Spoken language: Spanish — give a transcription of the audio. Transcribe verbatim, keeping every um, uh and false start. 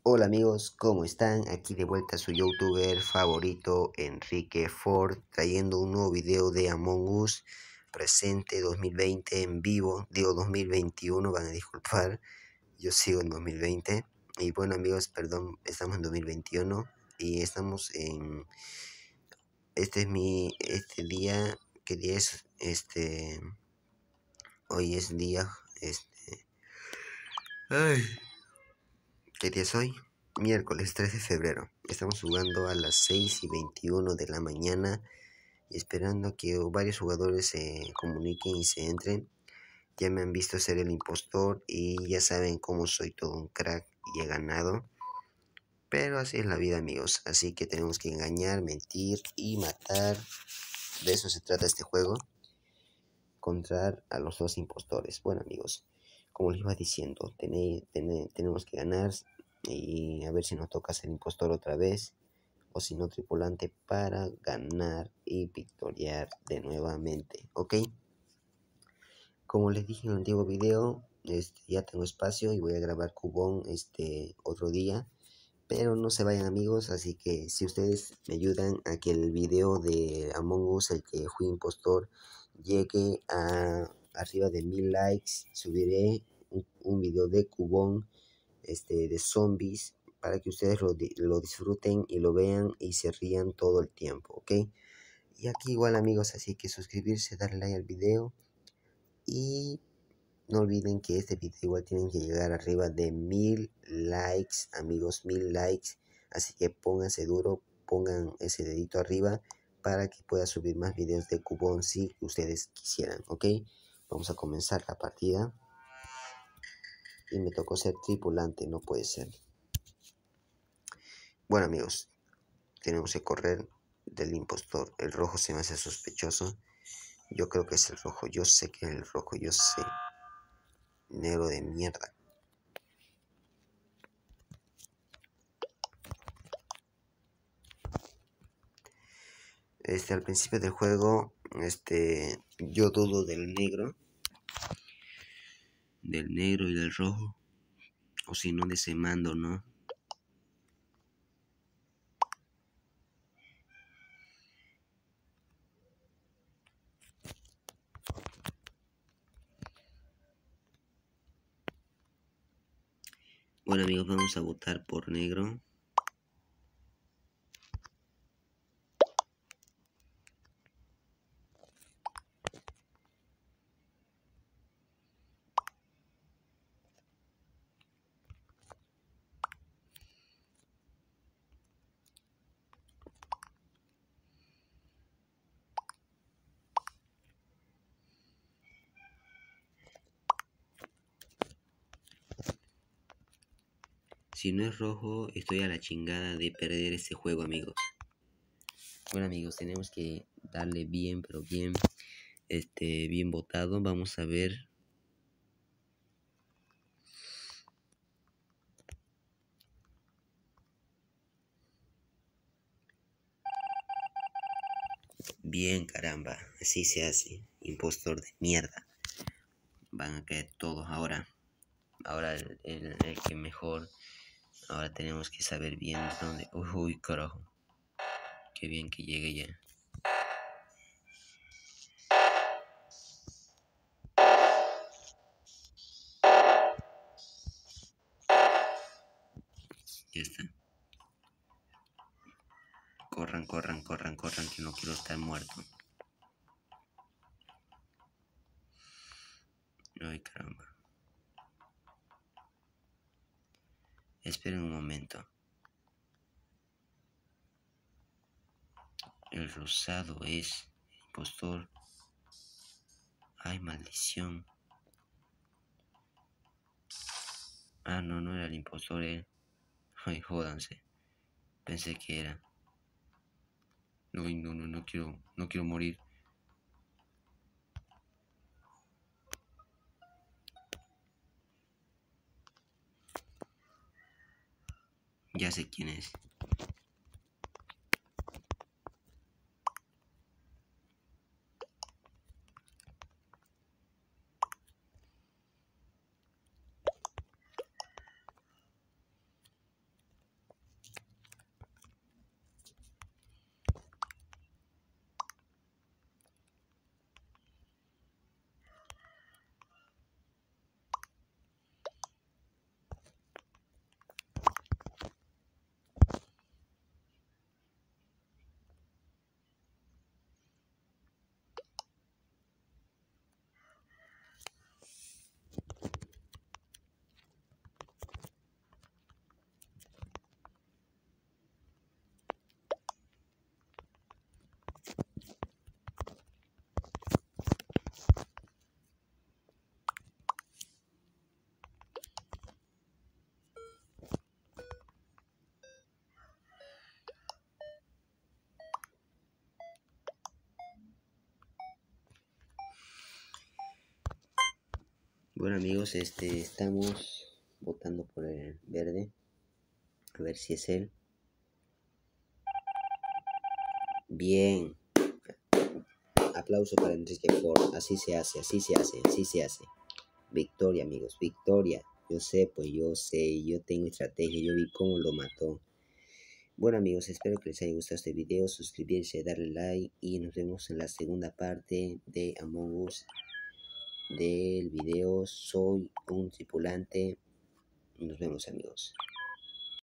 Hola amigos, ¿cómo están? Aquí de vuelta su youtuber favorito Enrique Ford, trayendo un nuevo video de Among Us presente dos mil veinte en vivo. Digo dos mil veintiuno, van a disculpar, yo sigo en dos mil veinte. Y bueno amigos, perdón, estamos en dos mil veintiuno y estamos en... Este es mi... Este día, ¿qué día es? Este... Hoy es día... Este... Ay... ¿Qué día es hoy? Miércoles tres de febrero. Estamos jugando a las seis y veintiuno de la mañana y esperando que varios jugadores se comuniquen y se entren. Ya me han visto ser el impostor y ya saben cómo soy todo un crack y he ganado. Pero así es la vida amigos, así que tenemos que engañar, mentir y matar. De eso se trata este juego. Encontrar a los dos impostores. Bueno amigos, como les iba diciendo, tené, tené, tenemos que ganar y a ver si nos toca ser impostor otra vez o si no tripulante para ganar y victoriar de nuevamente, ¿ok? Como les dije en el antiguo video, este, ya tengo espacio y voy a grabar Cubón este otro día, pero no se vayan amigos, así que si ustedes me ayudan a que el video de Among Us, el que fui impostor, llegue a arriba de mil likes, subiré un, un video de Cubón, este, de zombies, para que ustedes lo, lo disfruten y lo vean y se rían todo el tiempo, ¿ok? Y aquí igual amigos, así que suscribirse, darle like al video y no olviden que este video igual tienen que llegar arriba de mil likes, amigos, mil likes. Así que pónganse duro, pongan ese dedito arriba para que pueda subir más videos de Cubón si ustedes quisieran, ¿ok? Vamos a comenzar la partida. Y me tocó ser tripulante, no puede ser. Bueno amigos, tenemos que correr del impostor. El rojo se me hace sospechoso. Yo creo que es el rojo, yo sé que es el rojo, yo sé. Negro de mierda. Este, al principio del juego, este, yo dudo del negro, del negro y del rojo, o si no de ese mando, ¿no? Bueno amigos, vamos a votar por negro. Si no es rojo, estoy a la chingada de perder este juego, amigos. Bueno, amigos, tenemos que darle bien, pero bien, este, bien votado. Vamos a ver. Bien, caramba, así se hace. Impostor de mierda. Van a caer todos ahora. Ahora el, el, el que mejor. Ahora tenemos que saber bien dónde. Uy, carajo. Qué bien que llegue ya. Ya está. Corran, corran, corran, corran, que no quiero estar muerto. Ay, caramba. Esperen un momento. El rosado es impostor. Ay, maldición. Ah, no, no era el impostor, eh. Ay, jódanse. Pensé que era. No, no, no, no quiero, no quiero morir. Ya sé quién es. Bueno amigos, este, estamos votando por el verde. A ver si es él. Bien. Aplauso para Enrique Ford. Así se hace, así se hace, así se hace. Victoria amigos, victoria. Yo sé, pues yo sé, yo tengo estrategia, yo vi cómo lo mató. Bueno amigos, espero que les haya gustado este video, suscribirse, darle like y nos vemos en la segunda parte de Among Us del video Soy un tripulante. Nos vemos amigos.